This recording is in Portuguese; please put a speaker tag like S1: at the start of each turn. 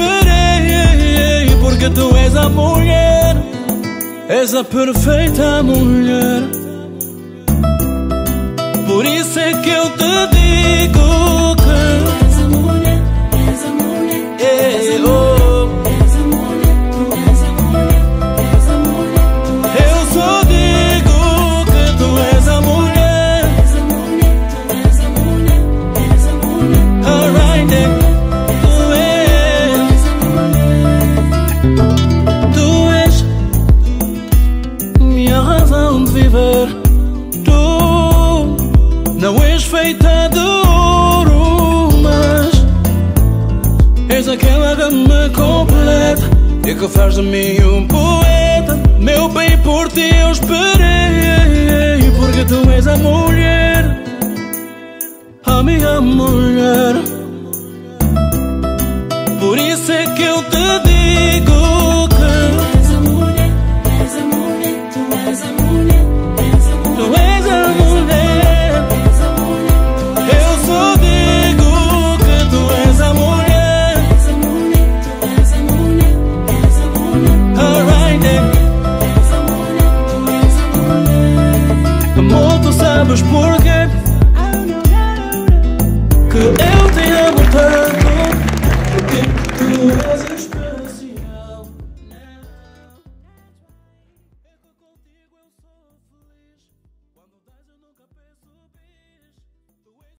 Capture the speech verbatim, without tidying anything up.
S1: esperei, porque tu és a mulher, és a perfeita mulher. Por isso é que eu te digo que
S2: és a mulher, és a mulher, és a mulher, és a mulher, tu és a mulher, és a mulher.
S1: Eu só digo que tu és a mulher,
S2: És a mulher, tu és a mulher, és a mulher.
S1: alright then. Tu és, tu és minha razão de viver. Tu não és feita de ouro, mas és aquela que me completa e que faz de mim um poeta. Meu bem, por ti eu esperei, porque tu és a mulher, a minha mulher. Por isso é que eu te digo